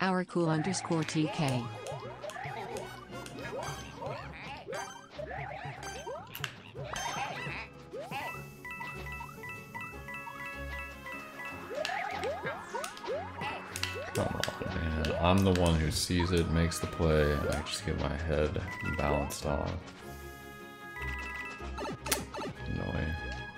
Aurateur_TK. Come on, man. I'm the one who sees it, makes the play, and I just get my head balanced off. Annoying.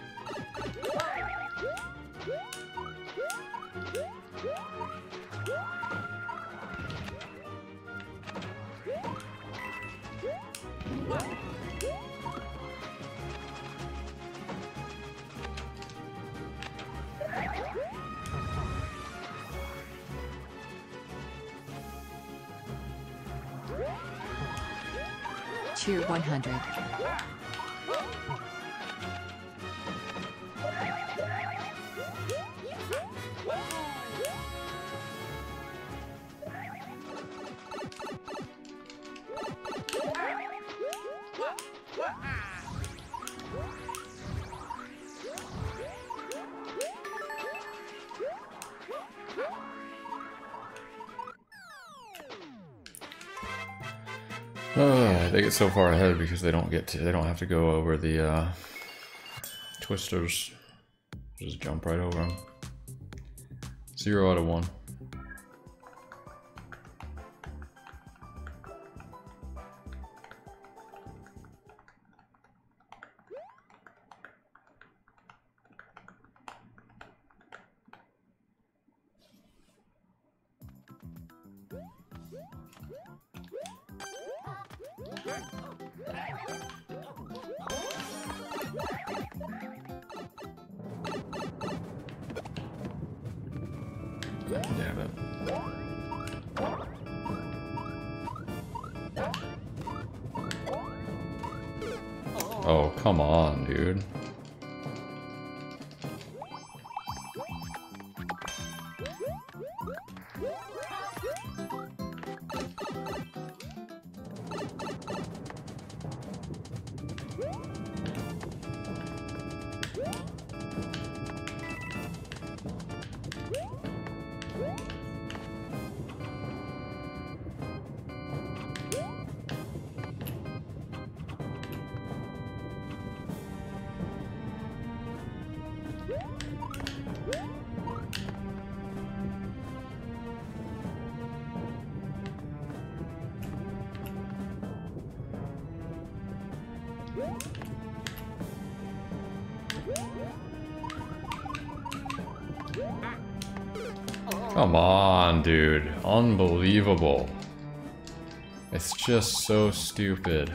Cheer 100. They get so far ahead because they don't have to go over the twisters. Just jump right over them. 0 out of 1. Damn it. Oh, come on, dude. Come on, dude. Unbelievable. It's just so stupid.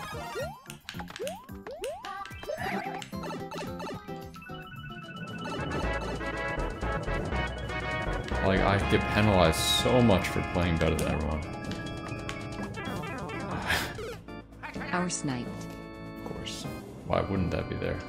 Like, I get penalized so much for playing better than everyone. Our sniped. Of course. Why wouldn't that be there?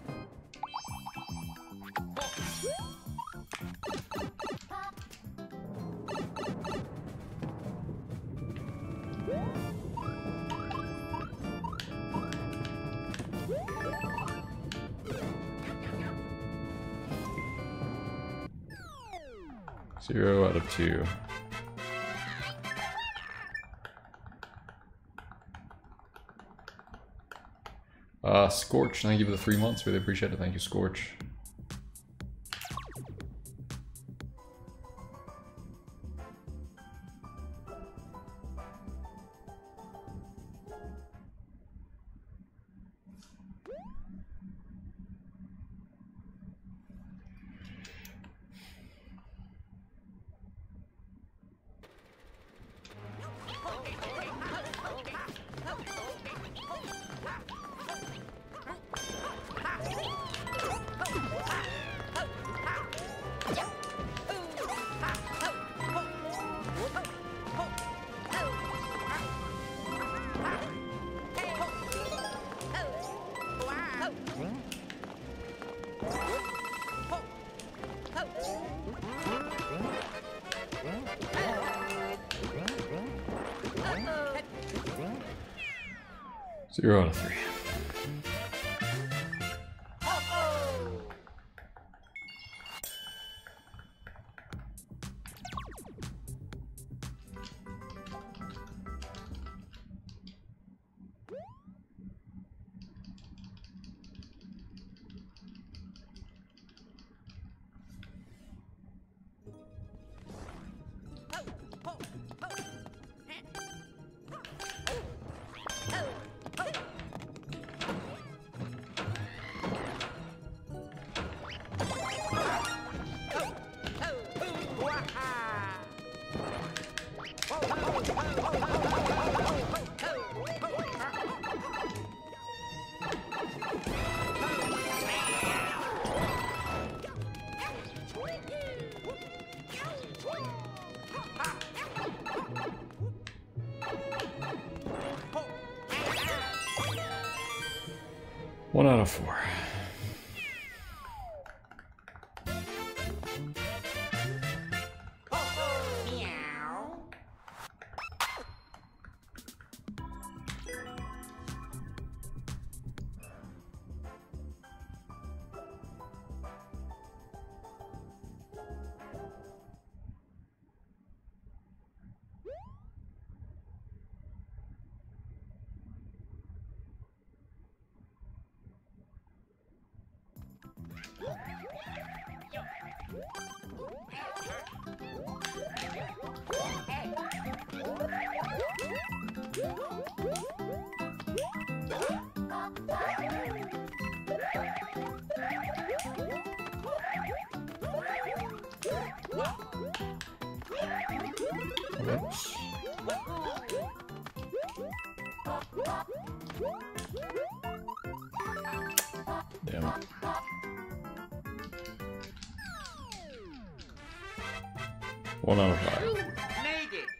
Zero out of 2. Scorch, thank you for the 3 months. Really appreciate it. Thank you, Scorch. Zero out of 3. 1 out of 4. Whoops. Damn it. One out of 5. Made it.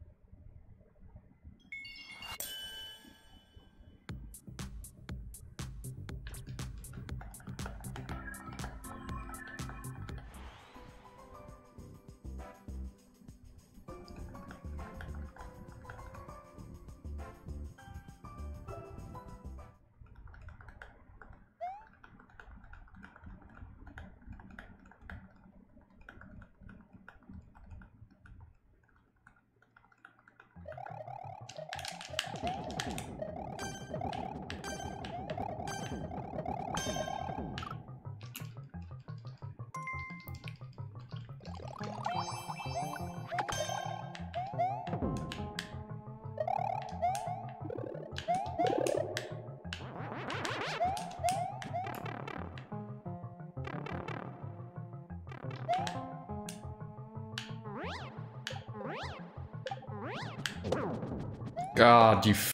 God, you f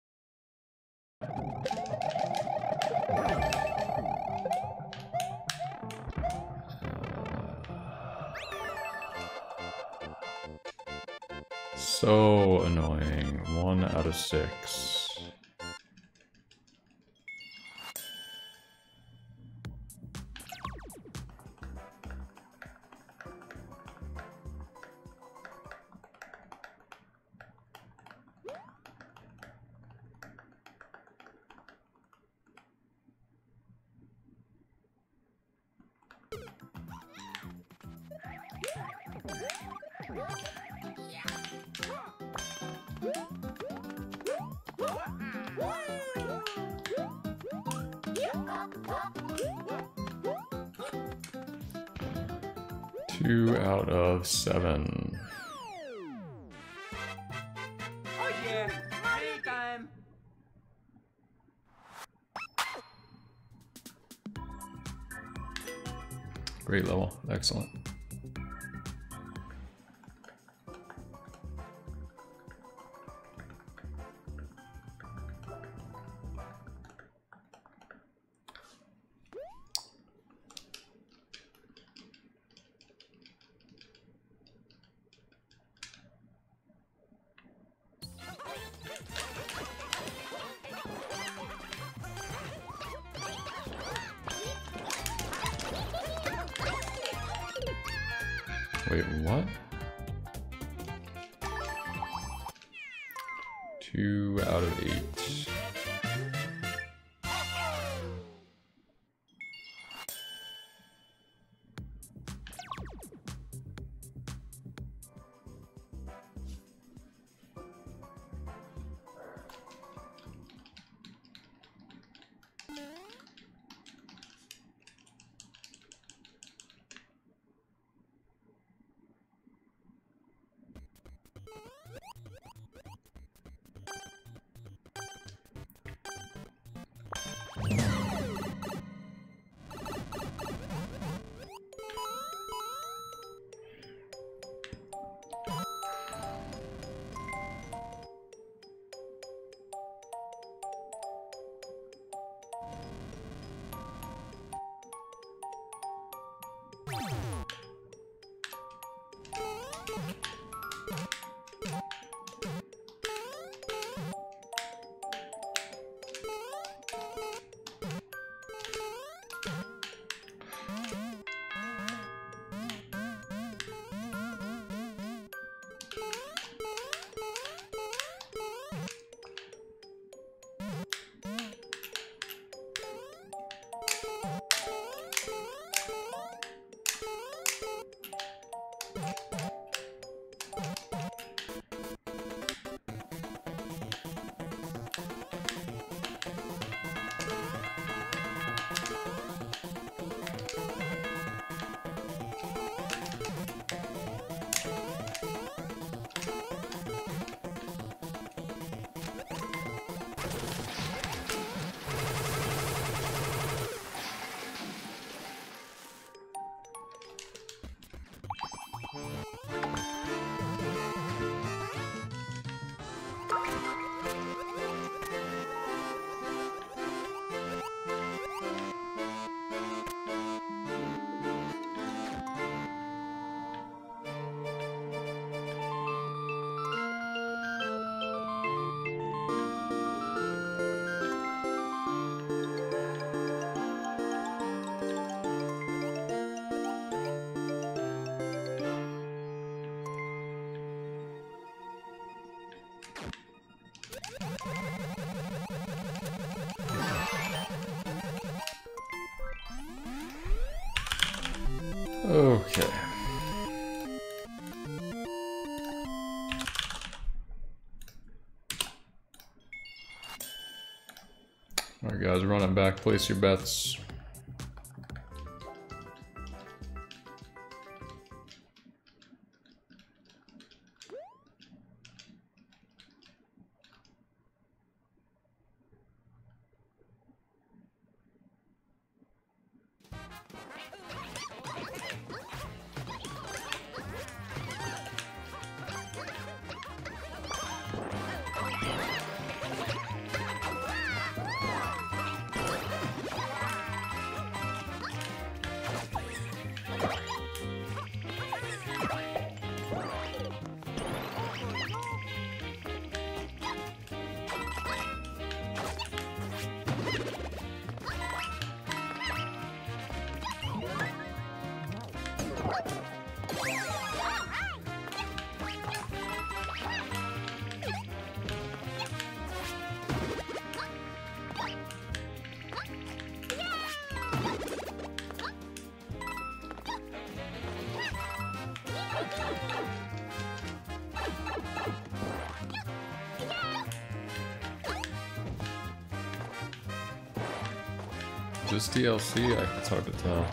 so annoying. 1 out of 6. Two out of 7. Oh yeah, money time. Great level. Excellent. Wait, what? 2 out of 8. Okay. Alright guys, running back, place your bets. Is this DLC? It's hard to tell.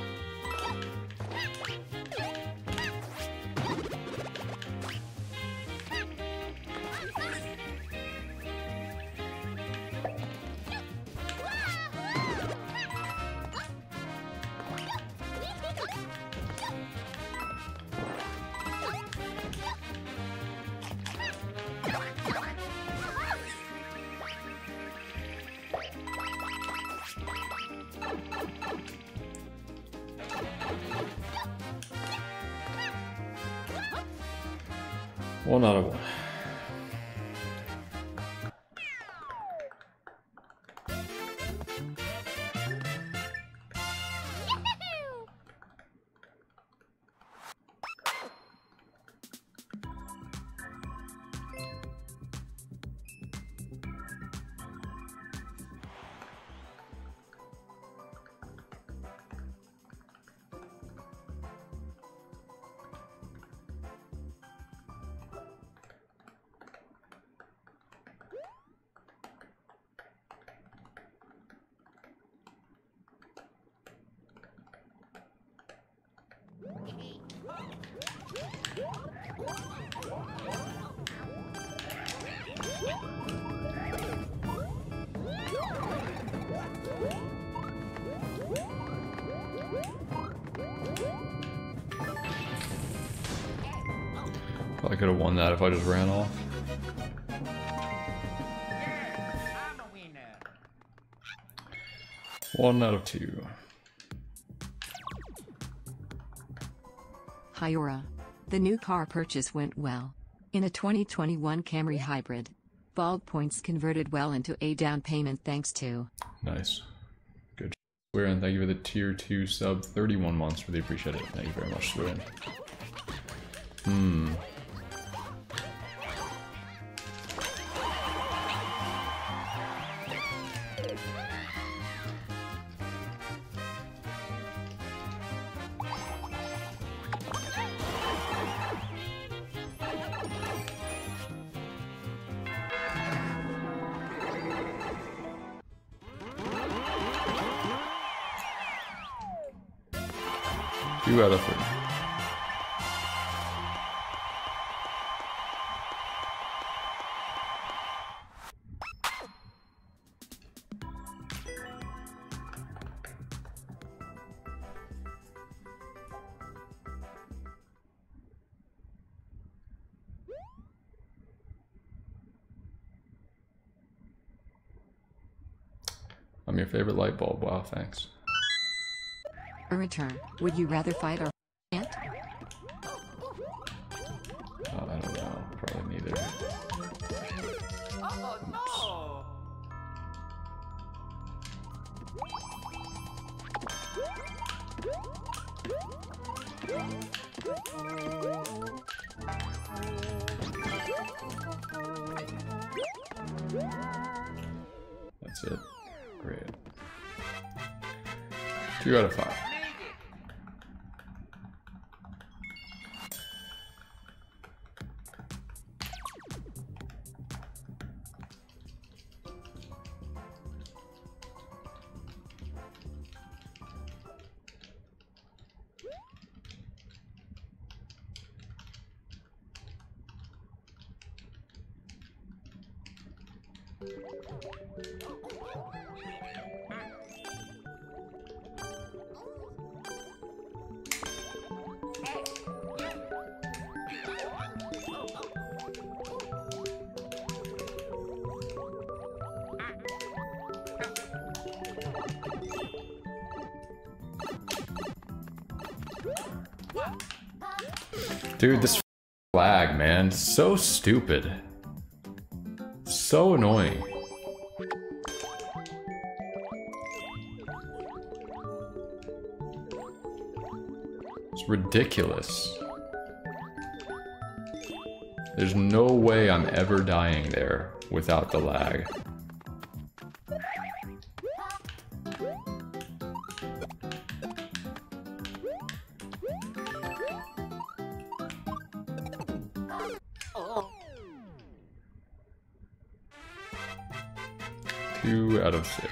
One out of one. I could have won that if I just ran off. I'm a winner. 1 out of 2. Hi Aura. The new car purchase went well. In a 2021 Camry Hybrid. Bald points converted well into a down payment thanks to. Nice. Good. Swearin, thank you for the tier 2 sub. 31 months, really appreciate it. Thank you very much, Swearin. Two out of 3. I'm your favorite light bulb. Wow, thanks. Aurateur, would you rather fight or ant? I don't know. Probably neither. Oh no! That's it. Great. 2 out of 5. Dude, this flag, man, so stupid. So annoying. It's ridiculous. There's no way I'm ever dying there without the lag. Two out of 6.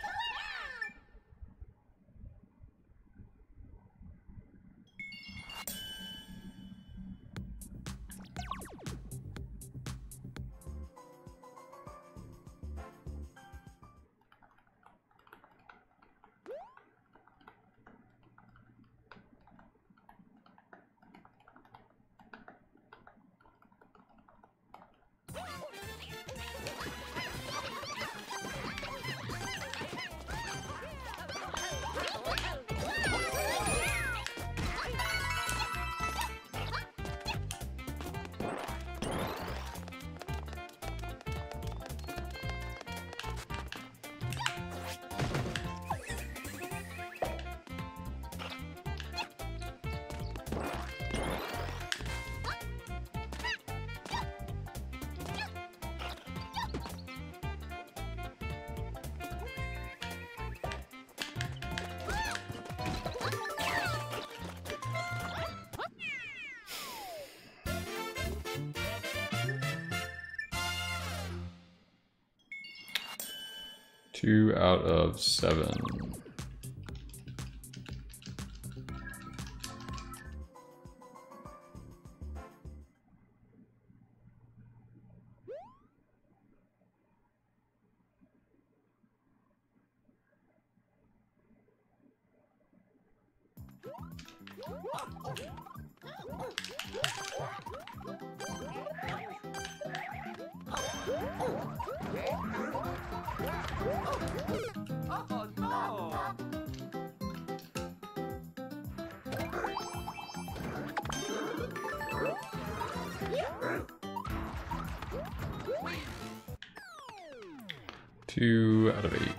Two out of 7. Oh no! Two out of 8.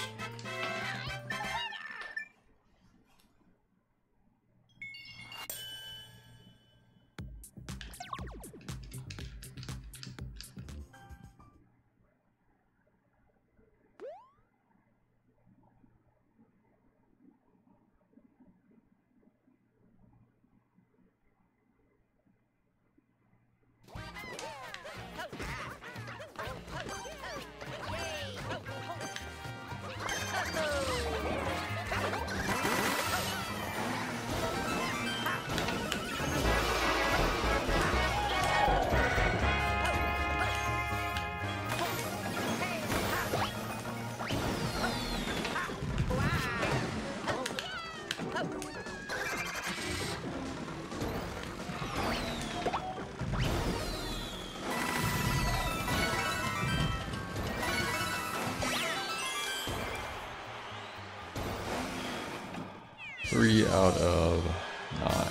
Three out of 9.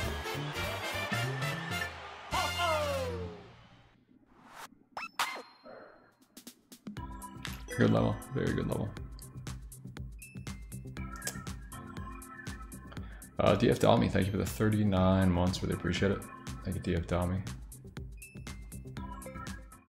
Good level, very good level. DF Dalmy, thank you for the 39 months, really appreciate it. Thank you, DF Dalmy.